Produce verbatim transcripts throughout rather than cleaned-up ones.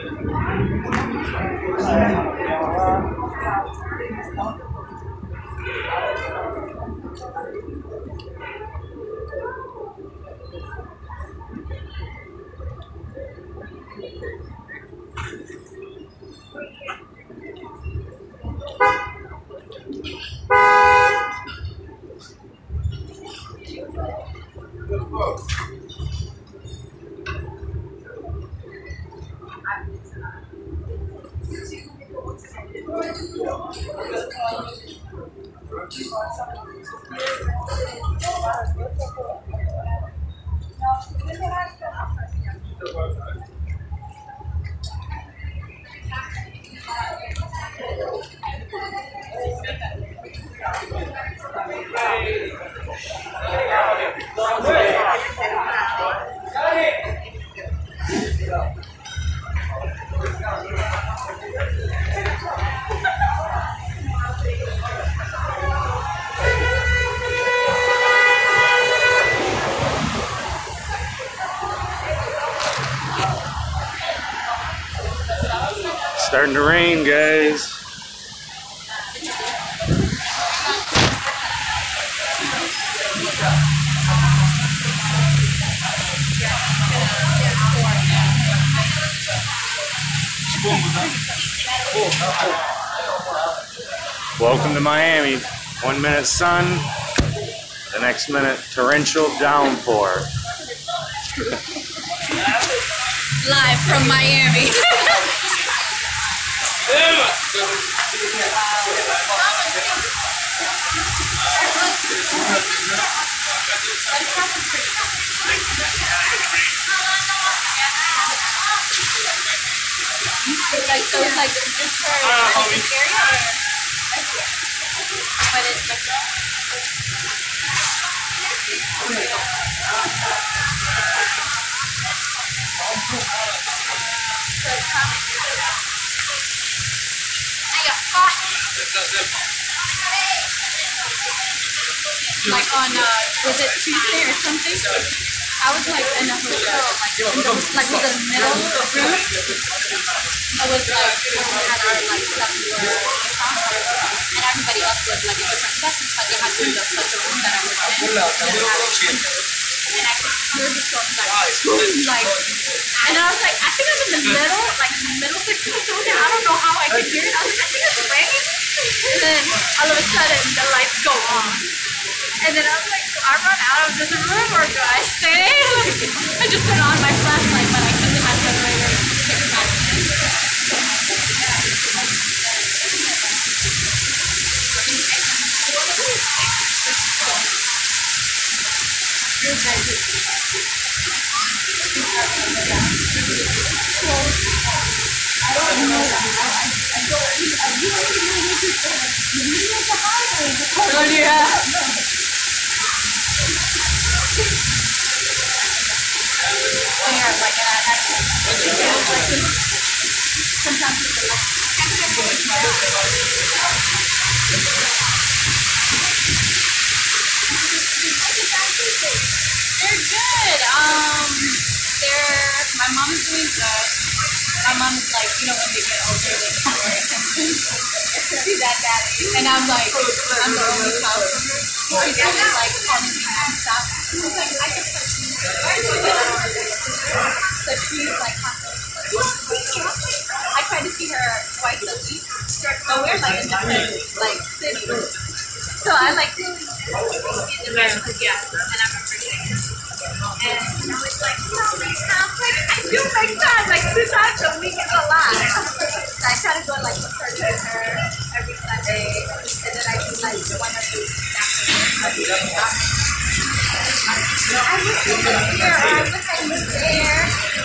Starting to rain, guys. Welcome to Miami. One minute sun, the next minute torrential downpour. Live from Miami. Like, so it's like just for like, this area, or but it's like like on uh, was it Tuesday or something? I was like in a hotel, like in the, like with the middle room. I was like we had our like stuff we were and everybody else was like in different sections, but they had windows. Like the room that I was in didn't have windows. And I could hear the storm like, like, and I was like, I think I'm in the middle, like in the middle section of the building. I don't know how I could hear it. I was like, I think it's raining. And then all of a sudden the lights go on. And then I was like, do I run out of this room or do I stay? I just put on my flashlight, but I couldn't have my generator to take it back. Oh yeah. Yeah, like uh, actually, sometimes it's like they're good. Um, they're my mom is doing good. My mom is like, you know, when they get older, they need more attention. She's that daddy, and I'm like, I'm the only child. She's always like calling me and stuff. She's like, I can touch you. So she's like, I try to see her twice a week, but we're like in different like cities. So I like to in America, yeah, and I'm appreciating. And I was like, you know, make time. Like, I do make time, like two times a week is a lot. So I try to go like to church with her every Sunday, and then I do like one or two afternoons. I wish I was here, or I wish I was there.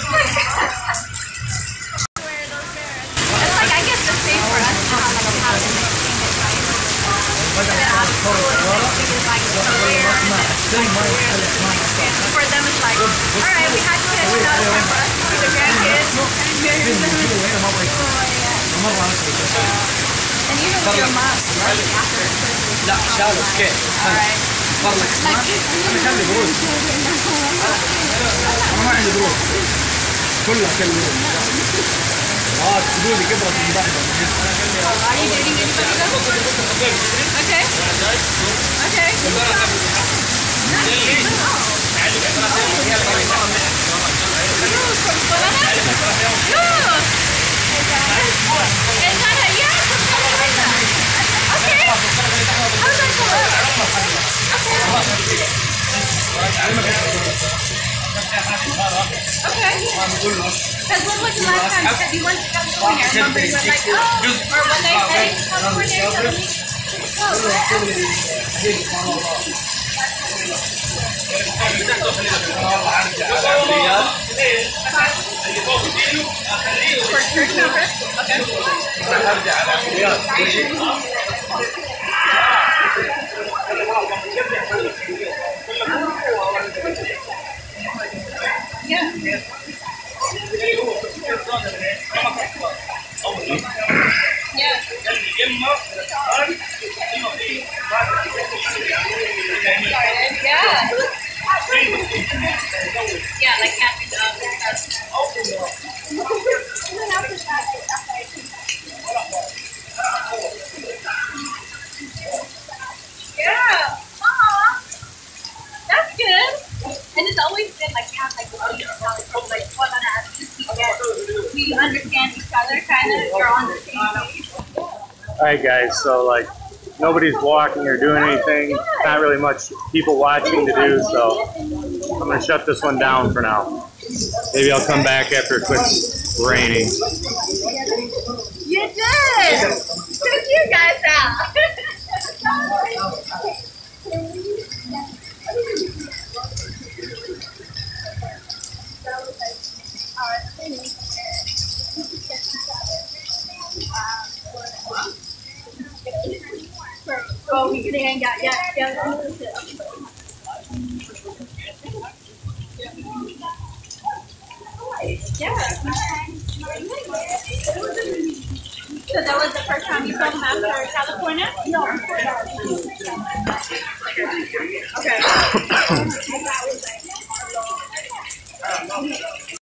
It's like I guess the same for us to have like a house in entertainment, right? And then out of school, and then it's like career, and then it's like career, and then like family. For them, it's like, all right, we had kids, now it's time for us to be the grandkids. Oh, yeah. And even with your mom, like after the surgery. لا شالوا كيف؟ Alright. فرق اسمها انا كان لي بروز انا ما عندي بروز كلها كلمه اه تقولوا لي كده في واحد Are you dating anybody though? Okay. Okay. Ooh, from Guadalajara? Ooh. And Ghana, yeah, from Guadalajara. Okay. How's that go up? Okay. Because when was the last time you said you went to California? I remember you were like, oh, or when they heading to California or something? For church number? Yeah. Yeah. Yeah. Yeah, like catching up and stuff. Yeah. Aw. That's good. And it's always been like we have like like what on us we understand each other kind of. You're on the same page. Alright guys, so like nobody's walking or doing anything. Not really much people watching to do, so I'm gonna shut this one down for now. Maybe I'll come back after it quits raining. You did! Took you guys out! Oh, we could hang out, yeah, yeah. Yeah. So that was the first time you filmed after California? No. Okay.